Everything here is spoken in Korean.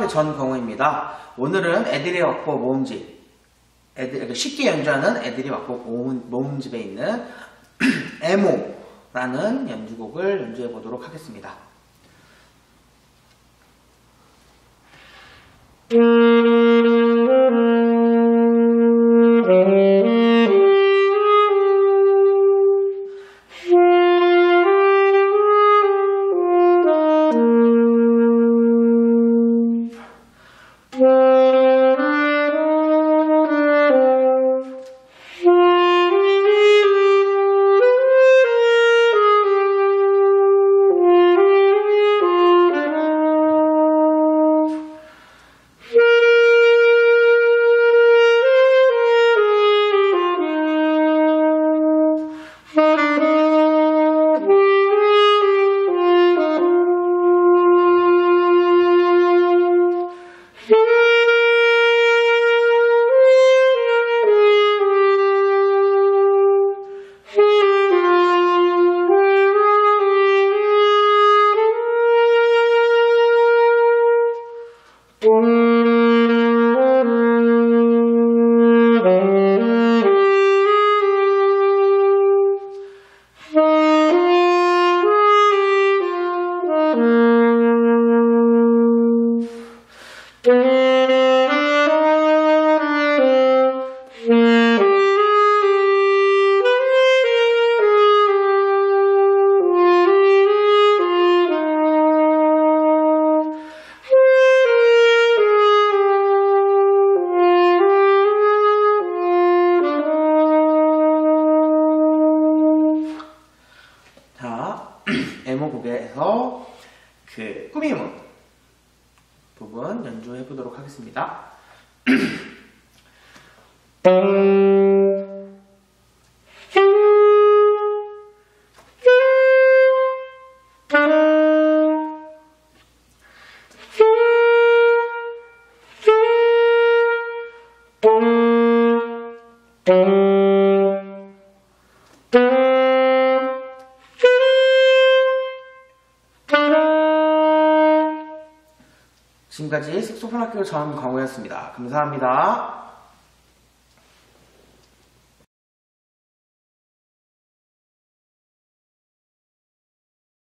학교 전광호입니다. 오늘은 애들이 왔고 모음집, 쉽게 연주하는 애들이 왔고 모음집에 있는 에모라는 연주곡을 연주해 보도록 하겠습니다. 에모곡에서 그 꾸미문 부분 연주해 보도록 하겠습니다. 지금까지 색소폰 학교 전광호였습니다. 감사합니다.